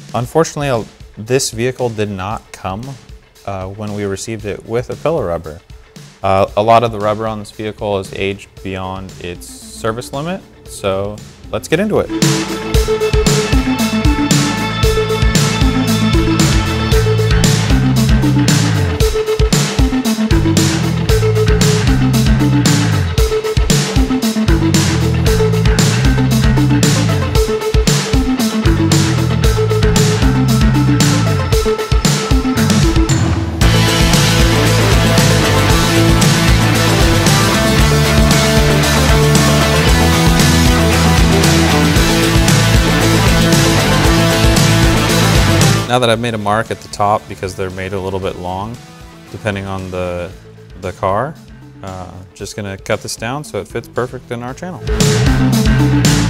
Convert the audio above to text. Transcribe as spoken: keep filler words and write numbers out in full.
Unfortunately, this vehicle did not come uh, when we received it with a pillow rubber. Uh, a lot of the rubber on this vehicle is aged beyond its service limit, so let's get into it. Now that I've made a mark at the top, because they're made a little bit long, depending on the, the car, uh, just gonna cut this down so it fits perfect in our channel.